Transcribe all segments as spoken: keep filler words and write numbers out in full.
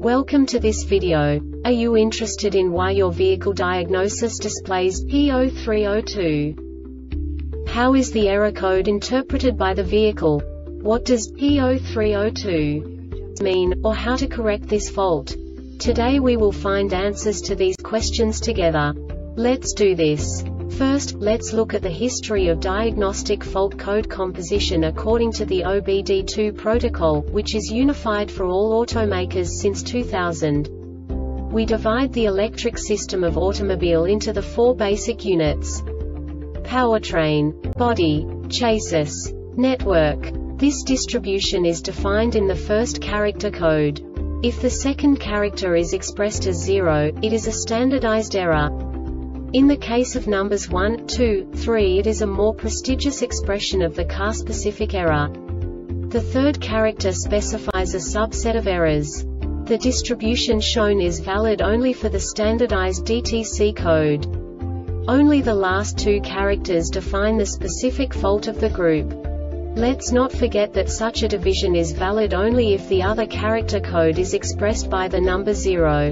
Welcome to this video. Are you interested in why your vehicle diagnosis displays P zero three zero two? How is the error code interpreted by the vehicle? What does P zero three zero two mean, or how to correct this fault? Today we will find answers to these questions together. Let's do this. First, let's look at the history of diagnostic fault code composition according to the O B D two protocol, which is unified for all automakers since two thousand. We divide the electric system of automobile into the four basic units: powertrain, body, chassis, network. This distribution is defined in the first character code. If the second character is expressed as zero, it is a standardized error. In the case of numbers one, two, three, it is a more prestigious expression of the car-specific error. The third character specifies a subset of errors. The distribution shown is valid only for the standardized D T C code. Only the last two characters define the specific fault of the group. Let's not forget that such a division is valid only if the other character code is expressed by the number zero.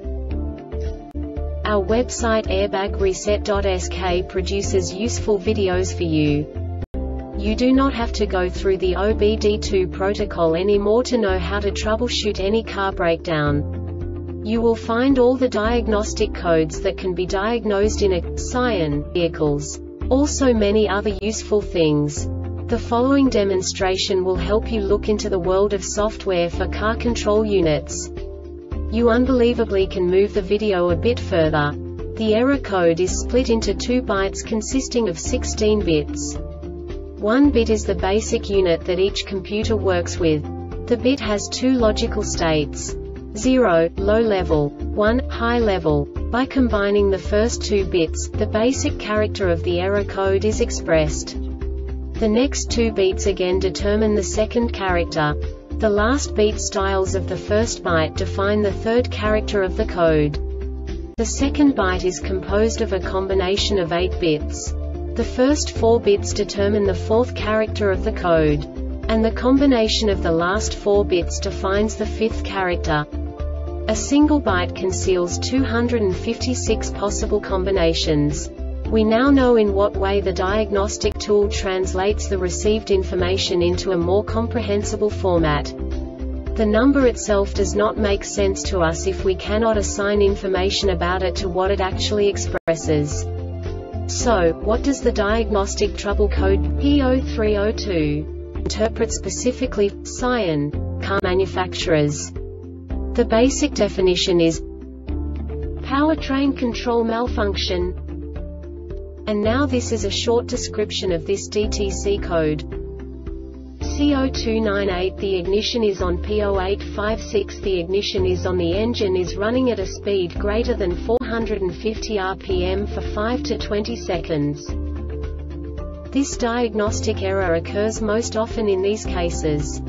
Our website airbag reset dot S K produces useful videos for you. You do not have to go through the O B D two protocol anymore to know how to troubleshoot any car breakdown. You will find all the diagnostic codes that can be diagnosed in a Scion vehicles. Also many other useful things. The following demonstration will help you look into the world of software for car control units. You unbelievably can move the video a bit further. The error code is split into two bytes consisting of sixteen bits. One bit is the basic unit that each computer works with. The bit has two logical states: zero, low level, one, high level. By combining the first two bits, the basic character of the error code is expressed. The next two beats again determine the second character. The last beat styles of the first byte define the third character of the code. The second byte is composed of a combination of eight bits. The first four bits determine the fourth character of the code. And the combination of the last four bits defines the fifth character. A single byte conceals two hundred fifty-six possible combinations. We now know in what way the diagnostic tool translates the received information into a more comprehensible format. The number itself does not make sense to us if we cannot assign information about it to what it actually expresses. So, what does the diagnostic trouble code P zero three zero two interpret specifically for Scion car manufacturers? The basic definition is powertrain control malfunction. And now this is a short description of this D T C code. C zero two nine eight The ignition is on. P zero eight five six The ignition is on. The engine is running at a speed greater than four hundred fifty R P M for five to twenty seconds. This diagnostic error occurs most often in these cases.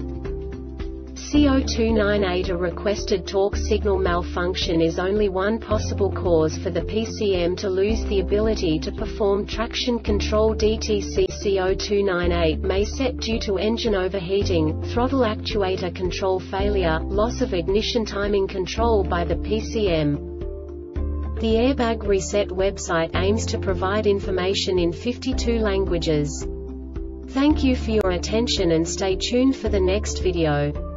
C zero two nine eight A requested torque signal malfunction is only one possible cause for the P C M to lose the ability to perform traction control. D T C C zero two nine eight may set due to engine overheating, throttle actuator control failure, loss of ignition timing control by the P C M. The Airbag Reset website aims to provide information in fifty-two languages. Thank you for your attention and stay tuned for the next video.